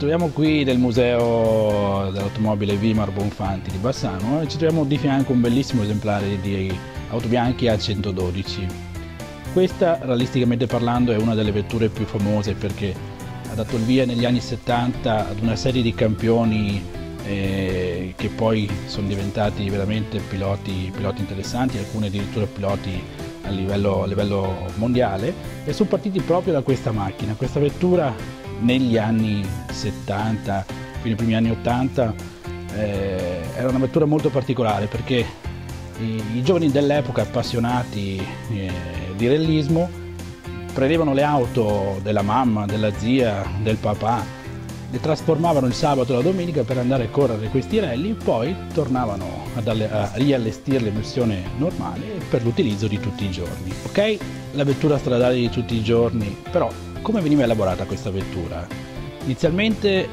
troviamo qui nel museo dell'automobile Vimar Bonfanti di Bassano e ci troviamo di fianco un bellissimo esemplare di auto bianchi A112. Questa, realisticamente parlando, è una delle vetture più famose perché ha dato il via negli anni 70 ad una serie di campioni che poi sono diventati veramente piloti interessanti, alcuni addirittura piloti a livello mondiale, e sono partiti proprio da questa macchina. Questa vettura negli anni 70, fino ai primi anni 80, era una vettura molto particolare perché i giovani dell'epoca appassionati di rallismo prendevano le auto della mamma, della zia, del papà, le trasformavano il sabato e la domenica per andare a correre questi rally, poi tornavano a riallestirle in versione normale per l'utilizzo di tutti i giorni. Ok, la vettura stradale di tutti i giorni, però come veniva elaborata questa vettura? Inizialmente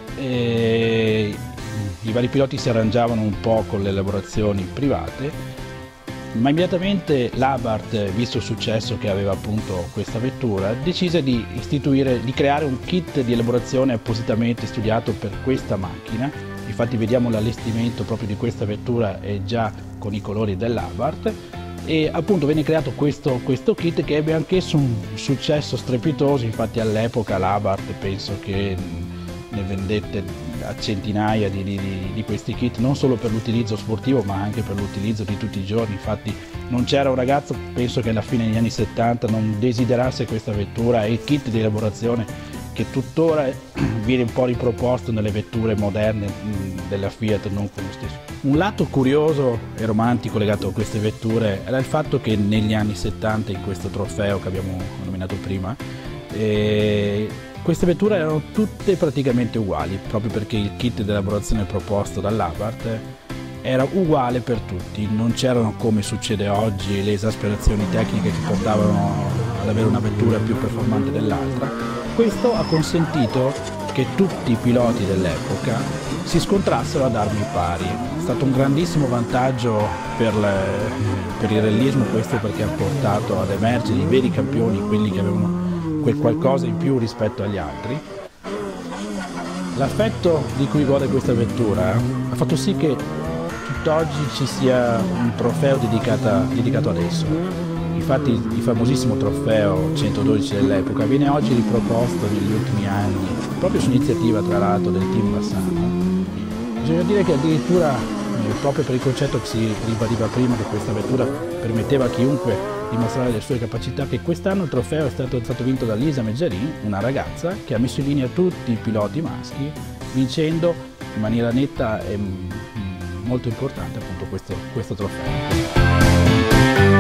i vari piloti si arrangiavano un po' con le elaborazioni private, ma immediatamente l'Abarth, visto il successo che aveva appunto questa vettura, decise di creare un kit di elaborazione appositamente studiato per questa macchina. Infatti vediamo l'allestimento proprio di questa vettura è già con i colori dell'Abarth, e appunto venne creato questo kit che ebbe anch'esso un successo strepitoso. Infatti all'epoca l'Abarth penso che ne vendette a centinaia di questi kit, non solo per l'utilizzo sportivo ma anche per l'utilizzo di tutti i giorni. Infatti non c'era un ragazzo, penso che alla fine degli anni 70, non desiderasse questa vettura, e il kit di elaborazione che tuttora viene un po' riproposto nelle vetture moderne della Fiat, non con lo stesso. Un lato curioso e romantico legato a queste vetture era il fatto che negli anni 70, in questo trofeo che abbiamo nominato prima, queste vetture erano tutte praticamente uguali, proprio perché il kit di elaborazione proposto dall'Abarth era uguale per tutti. Non c'erano, come succede oggi, le esasperazioni tecniche che portavano ad avere una vettura più performante dell'altra. Questo ha consentito che tutti i piloti dell'epoca si scontrassero ad armi pari. È stato un grandissimo vantaggio per il rallismo questo, perché ha portato ad emergere i veri campioni, quelli che avevano quel qualcosa in più rispetto agli altri. L'affetto di cui gode questa vettura ha fatto sì che tutt'oggi ci sia un trofeo dedicato ad esso. Infatti il famosissimo trofeo 112 dell'epoca viene oggi riproposto negli ultimi anni, proprio su iniziativa tra l'altro del team Bassano. Bisogna dire che addirittura, proprio per il concetto che si ribadiva prima, che questa vettura permetteva a chiunque dimostrare le sue capacità, che quest'anno il trofeo è stato vinto da Lisa Meggiarin, una ragazza che ha messo in linea tutti i piloti maschi, vincendo in maniera netta e molto importante appunto questo trofeo.